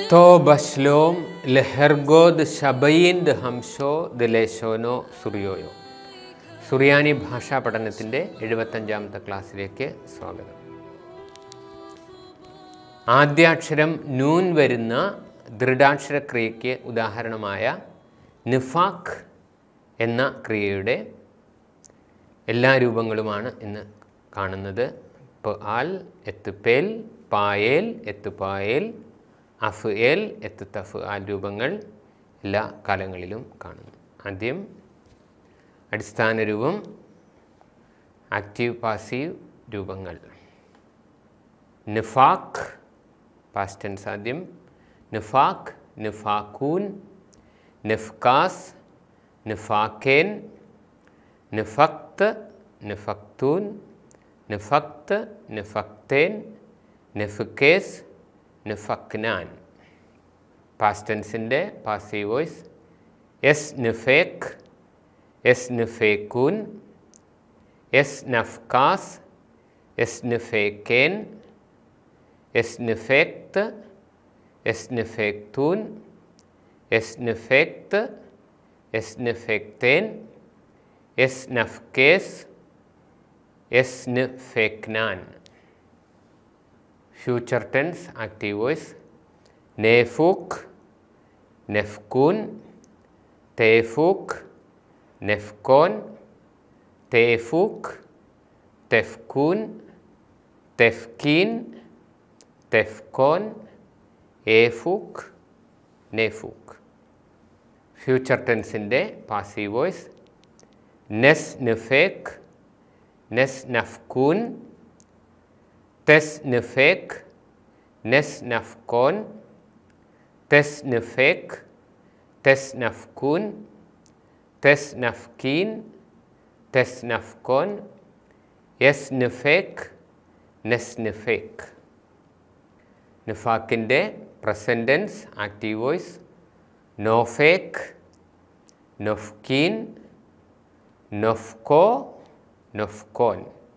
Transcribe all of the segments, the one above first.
തോ ബശ്ലോം ലഹർഗോദ് ഷബയിന്ദ് ഹംഷോ ദിലേശോനോ സുറിയോയോ. സുറിയാനി ഭാഷാ പഠനത്തിൻ്റെ 75ാമത്തെ ക്ലാസ്സിലേക്ക് സ്വാഗതം. ആദ്യാക്ഷരം നൂൻ വരുന്ന ദൃഢാക്ഷര ക്രിയയ്ക്ക് ഉദാഹരണമായ നിഫാഖ് എന്ന ക്രിയയുടെ എല്ലാ രൂപങ്ങളുമാണ് ഇന്ന് കാണുന്നത്. പാൽ എത്ത് പേൽ, പായേൽ എത്ത് പായേൽ, അഫ് ഏൽ എത്ത് തഫ് ആൽ രൂപങ്ങൾ എല്ലാ കാലങ്ങളിലും കാണുന്നു. ആദ്യം അടിസ്ഥാന രൂപം, ആക്റ്റീവ് പാസീവ് രൂപങ്ങൾ. നിഫാഖ് പാസ്റ്റ് ടെൻസ് ആദ്യം. നിഫാഖ്, നിഫാഖൂൻ, നിഫ്കാസ്, നിഫാക്കേൻ, നിഫക്ത്, നിഫക്തൂൻ, നിഫക്ത്, നിഫക്തേൻ, നിഫ്കേസ്, നിഫക്നാൻ. പാസ്റ്റ് ടെൻസിൻ്റെ പാസീവ് വോയിസ് എസ് നിഫേക്ക്, എസ് നിഫേക്കൂൻ, എസ് നഫ്കാസ്, എസ് നിഫേക്കേൻ, എസ് നിഫേക്ത്, എസ് നിഫേക്തൂൻ, എസ് നിഫേക്ത്, എസ് നിഫേക്തേൻ, എസ് നഫ്കേസ്, എസ് നിഫേക്നാൻ. ഫ്യൂച്ചർ ടെൻസ് ആക്റ്റീവ് വോയിസ് നേഫൂക്ക്, നെഫ്കൂൻ, തേഫൂക്ക്, നെഫ്കോൻ, തേഫൂക്ക്, തെഫ്കൂൻ, തെഫ്കീൻ, തെഫ്കോൻ, ഏഫൂക്ക്, നെഫൂക്ക്. ഫ്യൂച്ചർ ടെൻസിൻ്റെ പാസീവ് വോയിസ് നെസ് നിഫേക്ക്, നെസ് നഫ്കൂൻ, തെസ് നിഫേക്ക്, നെസ് നഫ്കോൻ, തെസ് നിഫേക്ക്, തെസ് നഫ്കൂൻ, തെസ് നഫ്കീൻ, തെസ് നഫ്കോൻ, യെസ് നിഫേക്ക്, നെസ് നിഫേക്ക്. നിഫാക്കിൻ്റെ പ്രസൻറ്റ് ടെൻസ് ആക്റ്റീവ് വോയിസ് നോഫേക്ക്, നൊഫ്കീൻ, നൊഫ്കോ, നൊഫ്കോൻ.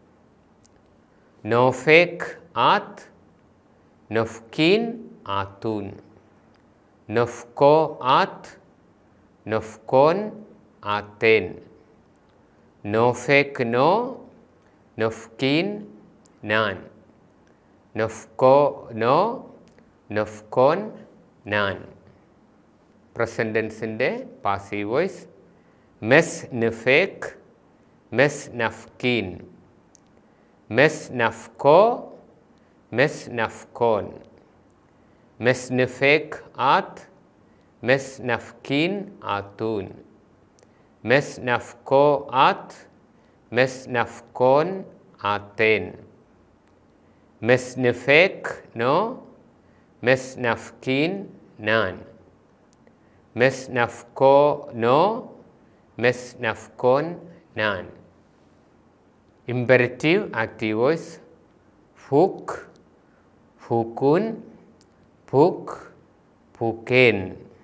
നോഫേക്ക് ആത്ത്, നൊഫ്കീൻ ആത്തൂൻ, നൊഫ്കോ ആത്ത്, നൊഫ്കോൻ ആത്തേൻ. നോഫേക്ക് നോ, നൊഫ്കീൻ നാൻ, നൊഫ്കോ നോ, നൊഫ്കോൻ നാൻ. പ്രസൻറ്റ് ടെൻസിൻ്റെ പാസീവ് വോയിസ് മെസ് നിഫേക്ക്, മെസ് നഫ്കീൻ, മെസ് നഫ്കോ, മെസ് നഫ്കോൻ. മെസ് നിഫേക്ക് ആത്ത്, മെസ് നഫ്കീൻ ആത്തൂൻ, മെസ് നഫ്കോ ആത്ത്, മെസ് നഫ്കോൻ ആത്തേൻ. മെസ് നിഫേക്ക് നോ, മെസ് നഫ്കീൻ നാൻ, മെസ് നഫ്കോ നോ, മെസ് നഫ്കോൻ നാൻ. ഇമ്പരറ്റീവ് ആക്റ്റീവ് വോയിസ് ഫൂക്ക്, ഫൂക്കൂൻ, ഫൂക്ക്, ഫൂക്കേൻ.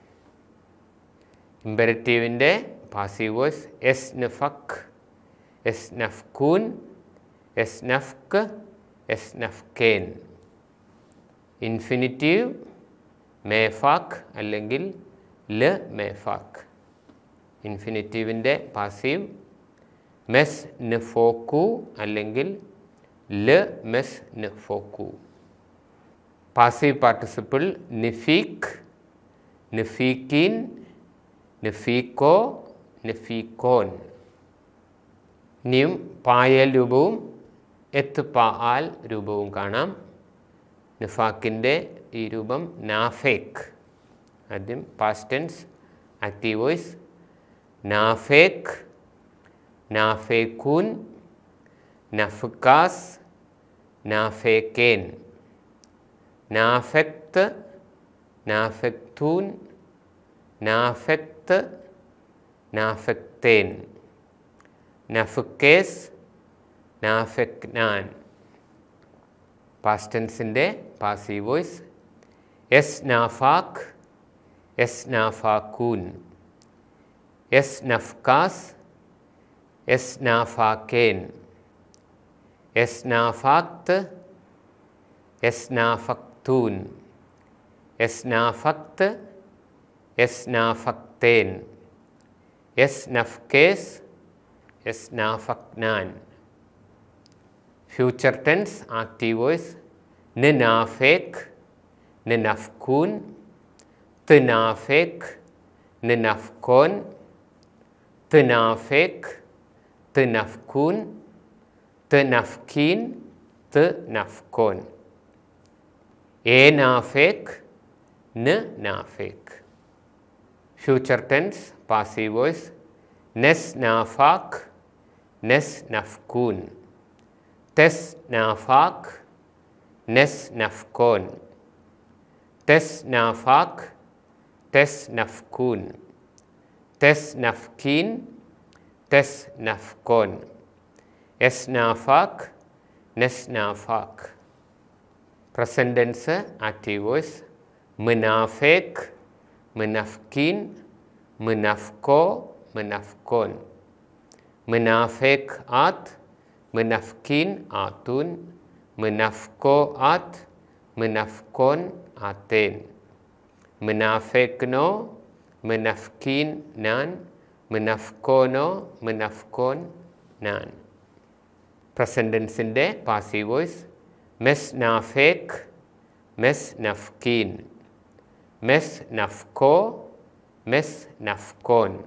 ഇമ്പരറ്റീവിൻ്റെ പാസീവ് വോയിസ് എസ് നഫക്ക്, എസ് നഫ്കൂൻ, എസ് നഫ്ക്, എസ് നഫ്കേൻ. ഇൻഫിനിറ്റീവ് മേഫാക്ക് അല്ലെങ്കിൽ ല് മേഫാക്ക്. ഇൻഫിനിറ്റീവിൻ്റെ പാസീവ് മെസ് നിഫോക്കു അല്ലെങ്കിൽ ല് മെസ് നിഫോക്കു. പാസീവ് പാർട്ടിസിപ്പിൾ നിഫീക്ക്, നിഫീക്കീൻ, നിഫീക്കോ, നിഫീക്കോൻ. ഇനിയും പായേൽ രൂപവും എത്ത് പാൽ രൂപവും കാണാം. നിഫാക്കിൻ്റെ ഈ രൂപം നാഫേക്ക്. ആദ്യം പാസ്റ്റ് ടെൻസ് ആക്റ്റീവ് വോയിസ് നാഫേക്ക്, നാഫേക്കൂൻ, നഫ്കാസ്, നാഫേക്കേൻ. നാഫെക്ത്, നാഫെക്തൂൻ, നാഫെക്ത്, നാഫെക്തേൻ. നഫ്കേസ്, നാഫെക്നാൻ. പാസ്റ്റ് ടെൻസിൻ്റെ പാസീവ് വോയിസ് എസ് നാഫാക്ക്, എസ് നാഫാക്കൂൻ, എസ് നഫ്കാസ്, എസ് നാഫാക്കേൻ, എസ് നാഫാക്ത്, എസ് നാഫക്തൂൻ, esnafakt, esnafakten, esnafkes, esnafaknan. Future tense active voice nenafek, nenafkun, tenafek, nenafkon, tenafek, tenafkun, tenafkin, tenafkon. Enafek, nenafek. Future tense passive voice nesnafak, nesnafkun, tesnafak, nesnafkon, tesnafak, tesnafkun, tesnafkin, tesnafkon, esnafak, nesnafak. Present tense active voice menafek, menafkin, menafko, menafkon. Menafek at, menafkin atun, menafko at, menafkon aten. Menafekno, menafkin nan, menafkono, menafkon nan. Present tense passive voice mesnafek, mesnafkin, mesnafko, mesnafkon.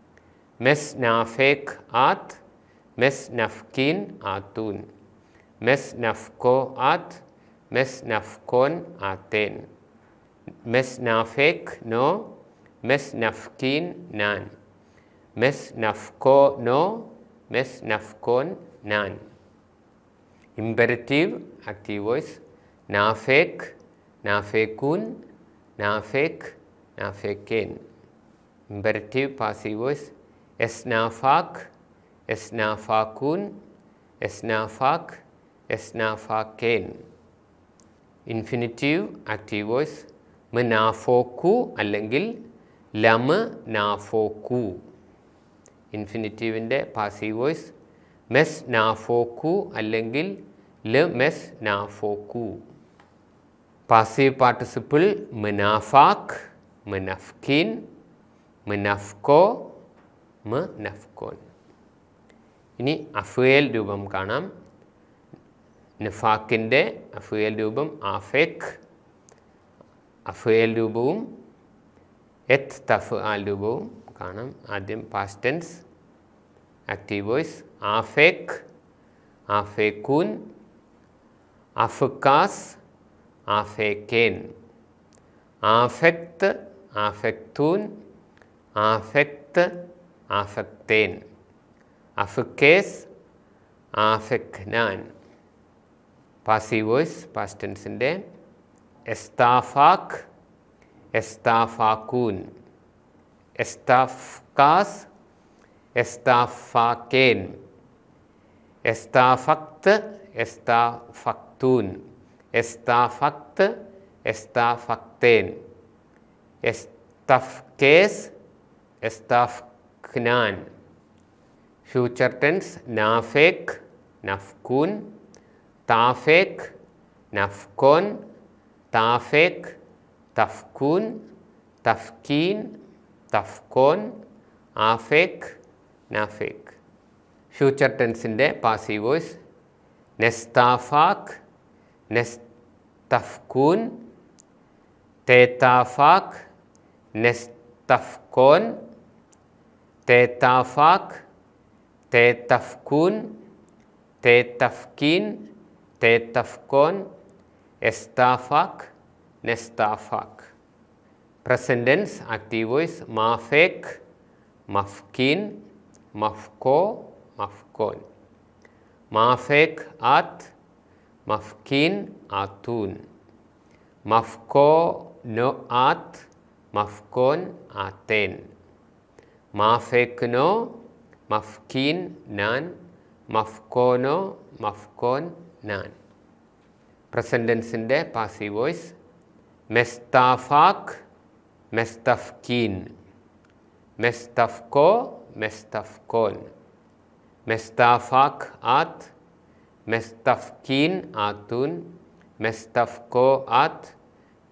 Mesnafek at, mesnafkin atun, mesnafko at, mesnafkon aten. Mesnafek no, mesnafkin nan, mesnafko no, mesnafkon nan. Imperative active voice nafek, nafekun, nafek, nafeken. Imperative passive voice esnafak, esnafakun, esnafak, esnafaken. Infinitive active voice menafoku അല്ലെങ്കിൽ ലമ നാഫോക്കു. ഇൻഫിനിറ്റീവിൻ്റെ passive voice മെസ് നാഫോക്കു അല്ലെങ്കിൽ ല മെസ് നാഫോക്കു. പാസീവ് പാർട്ടിസിപ്പിൾ മെനാഫാക്ക്, മെനഫ്കിൻ, മെനഫ്കോ, മെനഫ്കോൻ. ഇനി അഫ്വേൽ രൂപം കാണാം. നഫാക്കിൻ്റെ അഫ്വേൽ രൂപം ആഫെക്, അഫ്വേൽ രൂപവും എത്ത് തഫ് ആൽ രൂപവും കാണാം. ആദ്യം പാസ്റ്റ് ടെൻസ് ആക്റ്റീവ് വോയിസ് ആഫെക്, ആഫെക്കുൻ, അഫ്കാസ്, ആഫെക്കേൻ. ആഫെക്ത്, ആഫെക്തൂൻ, ആഫെക്ത്, ആഫെക്തേൻ. അഫ്കേസ്, ആഫെക്നാൻ. പാസീവ് വോയിസ് പാസ്റ്റ് ടെൻസിൻ്റെ എസ്താഫാക്ക്, എസ്താഫാക്കൂൻ, എസ്താഫ്കാസ്, എസ്താഫാക്കേൻ. എസ്താഫക്ത്, എസ്താഫക്തൂൻ, എസ്താഫക്ത്, എസ്താഫക്തേൻ. എസ്തഫ്കേസ്, എസ്താഫ്ക്നാൻ. ഫ്യൂച്ചർ ടെൻസ് നാഫേക്ക്, നഫ്കൂൻ, താഫേക്ക്, നഫ്കോൻ, താഫേക്ക്, തഫ്കൂൻ, തഫ്കീൻ, തഫ്കോൻ, ആഫേക്ക്, നാഫേക്ക്. ഫ്യൂച്ചർ ടെൻസിൻ്റെ പാസീവ് വോയിസ് നെസ്താഫാക്ക്, നെസ്തഫ്കൂൻ, തേത്താഫാക്ക്, നെസ്തഫ്കോൻ, തേത്താഫാക്ക്, തേത്തഫ്കൂൻ, തേത്തഫ്കീൻ, തേത്തഫ്കോൻ, എസ്താഫാക്ക്, നെസ്താഫാക്ക്. പ്രസന്റ് ടെൻസ് ആക്റ്റീവ് വോയിസ് മാഫേക്ക്, മഫ്കീൻ, മഫ്കോ, മഫ്കോൻ. മാഫേക്ക് ആത്ത്, മഫ്കീൻ ആത്തൂൻ. മഫ്കോ നോ ആത്ത്, മഫ്കോൻ ആത്തേൻ. മാഫേക്ക് നോ, മഫ്കീൻ നാൻ, മഫ്കോനോ, മഫ്കോൻ നാൻ. പ്രസന്റ് ടെൻസിൻ്റെ പാസീവ് വോയിസ് മെസ്താഫാക്ക്, മെസ്തഫ്കീൻ, മെസ്തഫ്കോ, മെസ്തഫ്കോൻ. മെസ്താഫാക്ക് ആത്ത്, മെസ്തഫ്കീൻ ആത്തൂൻ, മെസ്തഫ്കോ ആത്ത്,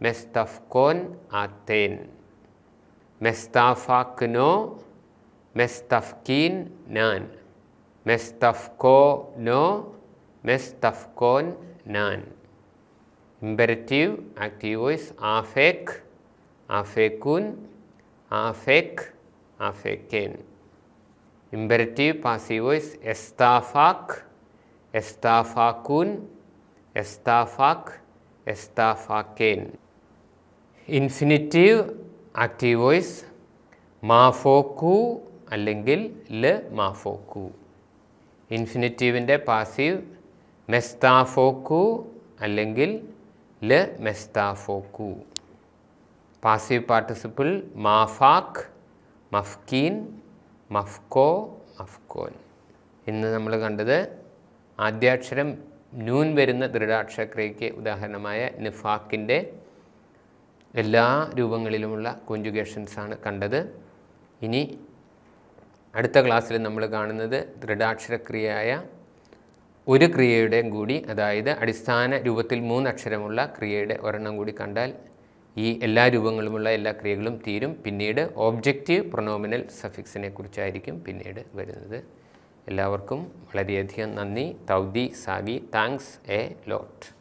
മെസ്തഫ്കോൻ ആത്തേൻ. മെസ്താഫാക്നോ, മെസ്തഫ്കീൻ നാൻ. മെസ്തഫ്കോനോ, മെസ്തഫ്കോൻ നാൻ. ഇമ്പരറ്റീവ് ആക്റ്റീവ് വോയിസ് ആഫേക്ക്, ആഫേക്കുൻ, ആഫേക്ക്, ആഫേക്കേൻ. ഇമ്പരറ്റീവ് പാസീവ് വോയിസ് എസ്താഫാക്ക്, എസ്താഫാക്കുൻ, എസ്താഫാക്ക്, എസ്താഫാക്കേൻ. ഇൻഫിനിറ്റീവ് ആക്റ്റീവ് വോയിസ് മാഫോക്കു അല്ലെങ്കിൽ ല് മാഫോക്കു. ഇൻഫിനിറ്റീവിൻ്റെ പാസീവ് മെസ്താഫോക്കു അല്ലെങ്കിൽ ല് മെസ്താഫോക്കു. പാസീവ് പാർട്ടിസിപ്പിൾ മാഫാക്ക്, മഫ്കീൻ, മഫ്കോ, മഫ്കോൻ. ഇന്ന് നമ്മൾ കണ്ടത് ആദ്യാക്ഷരം നൂൻ വരുന്ന ദൃഢാക്ഷരക്രിയയ്ക്ക് ഉദാഹരണമായ നിഫാക്കിൻ്റെ എല്ലാ രൂപങ്ങളിലുമുള്ള കോൺജുഗേഷൻസാണ് കണ്ടത്. ഇനി അടുത്ത ക്ലാസ്സിൽ നമ്മൾ കാണുന്നത് ദൃഢാക്ഷരക്രിയയായ ഒരു ക്രിയയുടെയും കൂടി, അതായത് അടിസ്ഥാന രൂപത്തിൽ 3 അക്ഷരമുള്ള ക്രിയയുടെ ഒരെണ്ണം കൂടി കണ്ടാൽ ഈ എല്ലാ രൂപങ്ങളുമുള്ള എല്ലാ ക്രിയകളും തീരും. പിന്നീട് ഓബ്ജക്റ്റീവ് പ്രൊനോമിനൽ സഫിക്സിനെ കുറിച്ചായിരിക്കും പിന്നീട് വരുന്നത്. എല്ലാവർക്കും വളരെയധികം നന്ദി. തൗദി സാവി, താങ്ക്സ് എ ലോട്ട്.